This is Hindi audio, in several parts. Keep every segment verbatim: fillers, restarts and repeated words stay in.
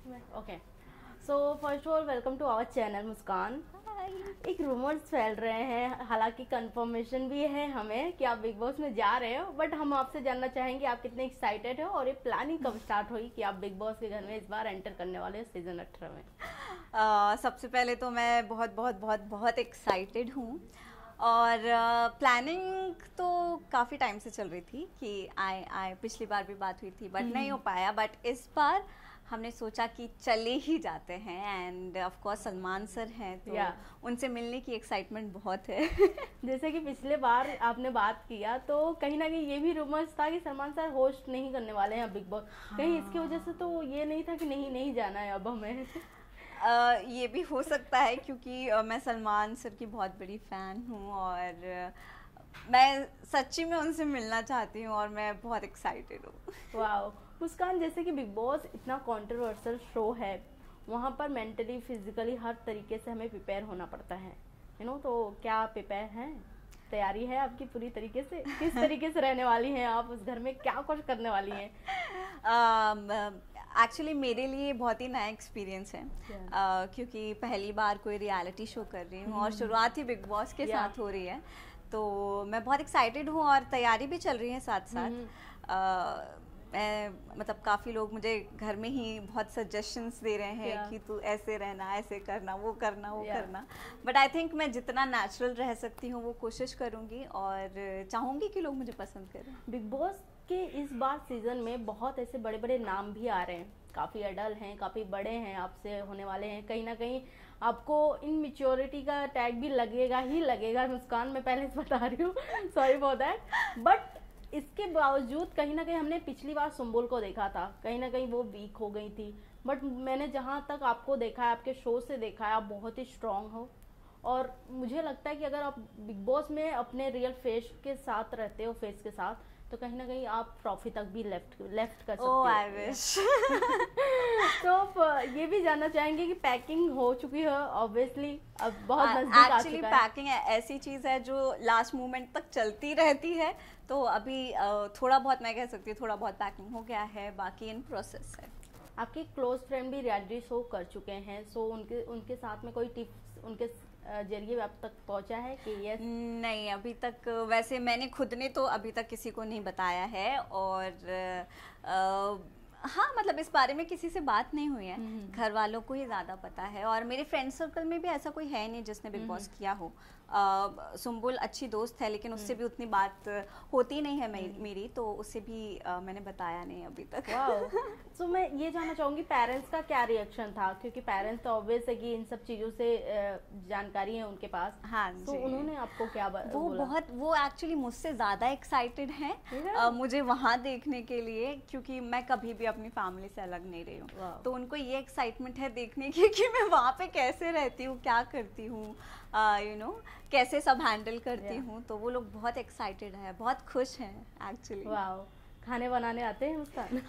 Okay, so first of all welcome to our channel Muskan. एक रूमर्स फैल रहे हैं, हालांकि कंफर्मेशन भी है हमें कि आप बिग बॉस में जा रहे हो, बट हम आपसे जानना चाहेंगे आप कितने एक्साइटेड हो और ये प्लानिंग कब स्टार्ट हुई कि आप बिग बॉस के घर में इस बार एंटर करने वाले हो सीजन अठारह में। uh, सबसे पहले तो मैं बहुत बहुत बहुत बहुत एक्साइटेड हूँ और प्लानिंग uh, तो काफ़ी टाइम से चल रही थी कि आए आए पिछली बार भी बात हुई थी बट नहीं हो पाया, बट इस बार हमने सोचा कि चले ही जाते हैं and of course Salman sir हैं तो yeah. उनसे मिलने की एक्साइटमेंट बहुत है। जैसे कि पिछले बार आपने बात किया तो कहीं ना कहीं ये भी रूमर्स था कि सलमान सर होस्ट नहीं करने वाले हैं बिग बॉस। हाँ। कहीं इसकी वजह से तो ये नहीं था कि नहीं नहीं जाना है अब हमें। Uh, ये भी हो सकता है क्योंकि uh, मैं सलमान सर की बहुत बड़ी फ़ैन हूँ और uh, मैं सच्ची में उनसे मिलना चाहती हूँ और मैं बहुत एक्साइटेड हूँ। वाओ मुस्कान, जैसे कि बिग बॉस इतना कंट्रोवर्शियल शो है, वहाँ पर मेंटली फिजिकली हर तरीके से हमें प्रिपेयर होना पड़ता है, यू नो, तो क्या आप प्रिपेयर हैं? तैयारी है आपकी पूरी तरीके से? किस तरीके से रहने वाली हैं आप उस घर में, क्या कुछ करने वाली हैं? एक्चुअली um, uh, मेरे लिए बहुत ही नया एक्सपीरियंस है yeah. uh, क्योंकि पहली बार कोई रियलिटी शो कर रही हूँ mm. और शुरुआत ही बिग बॉस के yeah. साथ हो रही है, तो मैं बहुत एक्साइटेड हूँ और तैयारी भी चल रही है साथ साथ। mm. uh, मैं मतलब काफ़ी लोग मुझे घर में ही बहुत सजेशंस दे रहे हैं yeah. कि तू ऐसे रहना, ऐसे करना, वो करना, वो yeah. करना, बट आई थिंक मैं जितना नेचुरल रह सकती हूँ वो कोशिश करूँगी और चाहूँगी कि लोग मुझे पसंद करें। बिग बॉस के इस बार सीजन में बहुत ऐसे बड़े बड़े नाम भी आ रहे हैं, काफ़ी अडल्ट हैं, काफ़ी बड़े हैं, आपसे होने वाले हैं, कहीं ना कहीं आपको इनमेच्योरिटी का टैग भी लगेगा ही लगेगा मुस्कान, मैं पहले से बता रही हूँ, सॉरी फॉर दैट। बट इसके बावजूद कहीं ना कहीं हमने पिछली बार सुम्बुल को देखा था, कहीं ना कहीं वो वीक हो गई थी, बट मैंने जहाँ तक आपको देखा है, आपके शो से देखा है, आप बहुत ही स्ट्रांग हो और मुझे लगता है कि अगर आप बिग बॉस में अपने रियल फेस के साथ रहते हो, फेस के साथ, तो कहीं ना कहीं आप ट्रॉफी तक भी लेफ्ट लेफ्ट कर सकते हो। oh, I wish. तो ये भी जानना चाहेंगे कि पैकिंग हो चुकी है ऑब्वियसली, अब बहुत नजदीक आ चुका है। एक्चुअली पैकिंग ऐसी चीज़ है जो लास्ट मोमेंट तक चलती रहती है, तो अभी थोड़ा बहुत मैं कह सकती हूँ थोड़ा बहुत पैकिंग हो गया है, बाकी इन प्रोसेस है। आपके क्लोज फ्रेंड भी रियलिटी शो कर चुके हैं, सो उनके उनके साथ में कोई टिप्स उनके जरिए आप तक पहुंचा है कि यस? नहीं, अभी तक वैसे मैंने खुद ने तो अभी तक किसी को नहीं बताया है और आ, हाँ मतलब इस बारे में किसी से बात नहीं हुई है, घर वालों को ही ज़्यादा पता है और मेरे फ्रेंड सर्कल में भी ऐसा कोई है नहीं जिसने बिग बॉस किया हो। uh, सुम्बुल अच्छी दोस्त है लेकिन उससे भी उतनी बात होती नहीं है मेरी, तो उससे भी uh, मैंने बताया नहीं अभी तक। सो so, मैं ये जानना चाहूँगी पेरेंट्स का क्या रिएक्शन था, क्योंकि पेरेंट्स तो ऑब्वियस है कि इन सब चीज़ों से जानकारी है उनके पास। हाँ तो so, उन्होंने आपको क्या वो बोला? बहुत वो एक्चुअली मुझसे ज़्यादा एक्साइटेड हैं uh, मुझे वहाँ देखने के लिए, क्योंकि मैं कभी भी अपनी फैमिली से अलग नहीं रही हूँ, तो उनको ये एक्साइटमेंट है देखने की कि मैं वहाँ पे कैसे रहती हूँ, क्या करती हूँ, यू नो कैसे सब हैंडल करती yeah. हूँ, तो वो लोग बहुत एक्साइटेड है, बहुत खुश हैं एक्चुअली। वाओ, खाने बनाने आते हैं मुस्कान?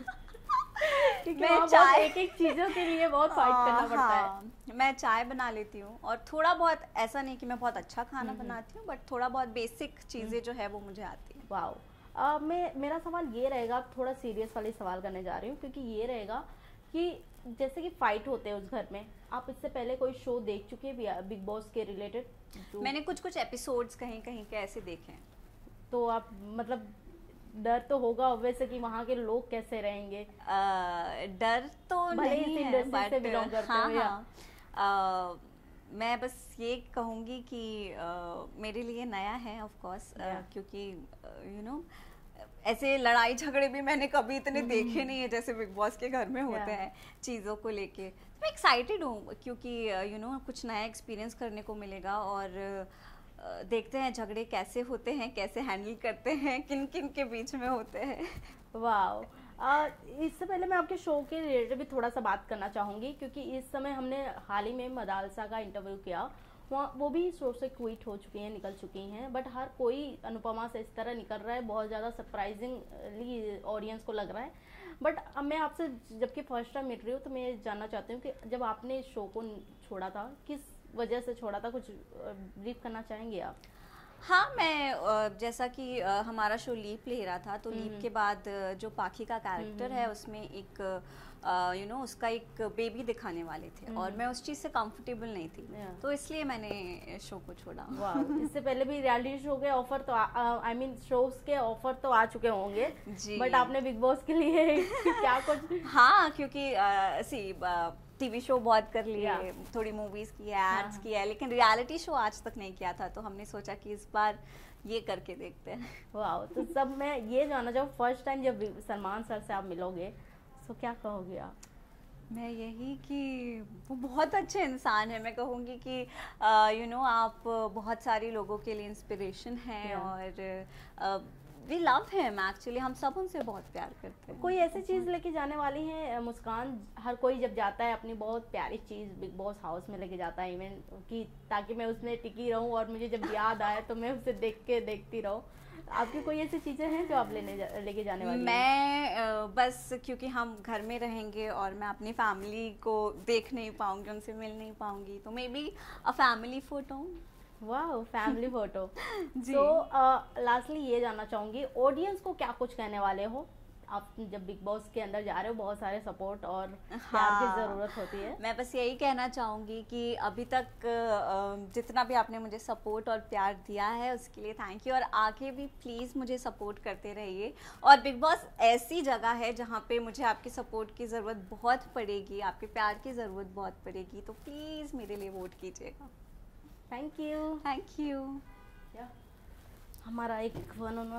मैं चाय एक एक चीजों के लिए बहुत फाइट करना पड़ता हाँ, है। मैं चाय बना लेती हूँ और थोड़ा बहुत, ऐसा नहीं कि मैं बहुत अच्छा खाना बनाती हूँ, बट थोड़ा बहुत बेसिक चीज़ें जो है वो मुझे आती है। वाओ, Uh, मैं मेरा सवाल ये रहेगा, थोड़ा सीरियस वाली सवाल करने जा रही हूँ, क्योंकि ये रहेगा कि जैसे कि फाइट होते हैं उस घर में, आप इससे पहले कोई शो देख चुके हैं बिग बॉस के रिलेटेड? मैंने कुछ कुछ एपिसोड्स कहीं कहीं के ऐसे देखे हैं, तो आप मतलब डर तो होगा वैसे कि वहाँ के लोग कैसे रहेंगे? uh, डर तो नहीं है, बट हाँ हाँ uh, मैं बस ये कहूँगी कि uh, मेरे लिए नया है ऑफ कोर्स, uh, क्योंकि यू नो ऐसे लड़ाई झगड़े भी मैंने कभी इतने देखे नहीं है जैसे बिग बॉस के घर में होते हैं चीज़ों को लेके। तो मैं एक्साइटेड हूँ क्योंकि यू नो कुछ नया एक्सपीरियंस करने को मिलेगा और uh, देखते हैं झगड़े कैसे होते हैं, कैसे हैंडल करते हैं, किन किन के बीच में होते हैं। वाओ, इससे पहले मैं आपके शो के रिलेटेड भी थोड़ा सा बात करना चाहूँगी, क्योंकि इस समय हमने हाल ही में मदालसा का इंटरव्यू किया, वहाँ वो भी शो से क्विट हो चुकी हैं, निकल चुकी हैं, बट हर कोई अनुपमा से इस तरह निकल रहा है, बहुत ज़्यादा सरप्राइजिंगली ऑडियंस को लग रहा है। बट अब मैं आपसे जबकि फर्स्ट टाइम मिल रही हूँ तो मैं जानना चाहती हूँ कि जब आपने इस शो को छोड़ा था, किस वजह से छोड़ा था, कुछ ब्रीफ करना चाहेंगे आप? हाँ, मैं जैसा कि हमारा शो लीप ले रहा था, तो लीप के बाद जो पाखी का कैरेक्टर है उसमें एक यू नो उसका एक बेबी दिखाने वाले थे और मैं उस चीज़ से कंफर्टेबल नहीं थी, तो इसलिए मैंने शो को छोड़ा। वाह, इससे पहले भी रियलिटी शो के ऑफर तो आई मीन शोज के ऑफर तो आ चुके होंगे जी, बट आपने बिग बॉस के लिए क्या कुछ? हाँ, क्योंकि सी टीवी शो बहुत कर लिए, थोड़ी मूवीज की, एड्स की है, लेकिन रियलिटी शो आज तक नहीं किया था, तो हमने सोचा कि इस बार ये करके देखते हैं। वाह, तो सब मैं ये जानना चाहूँ, फर्स्ट टाइम जब सलमान सर से आप मिलोगे तो क्या कहोगे आप? मैं यही कि वो बहुत अच्छे इंसान है। मैं कहूँगी कि यू नो आप बहुत सारे लोगों के लिए इंस्पिरेशन हैं और वी लव हिम एक्चुअली, हम सब उनसे बहुत प्यार करते हैं। कोई ऐसी चीज़ लेके जाने वाली है मुस्कान? हर कोई जब जाता है अपनी बहुत प्यारी चीज़ बिग बॉस हाउस में लेके जाता है इवन कि ताकि मैं उसमें टिकी रहूं और मुझे जब याद आए तो मैं उसे देख के देखती रहूं। आपकी कोई ऐसी चीज़ें हैं जो आप लेने जा, लेके जाने वाली? मैं आ, बस क्योंकि हम घर में रहेंगे और मैं अपनी फैमिली को देख नहीं पाऊंगी, उनसे मिल नहीं पाऊंगी, तो maybe a family photo. वाह, फैमिली फोटो। तो लास्टली ये जानना चाहूंगी, ऑडियंस को क्या कुछ कहने वाले हो आप जब बिग बॉस के अंदर जा रहे हो? बहुत सारे सपोर्ट और प्यार की ज़रूरत होती है। मैं बस यही कहना चाहूँगी कि अभी तक जितना भी आपने मुझे सपोर्ट और प्यार दिया है उसके लिए थैंक यू, और आगे भी प्लीज़ मुझे सपोर्ट करते रहिए। और बिग बॉस ऐसी जगह है जहाँ पे मुझे आपकी सपोर्ट की ज़रूरत बहुत पड़ेगी, आपके प्यार की ज़रूरत बहुत पड़ेगी, तो प्लीज़ मेरे लिए वोट कीजिएगा। Thank you. Thank you. हमारा एक वन ऑन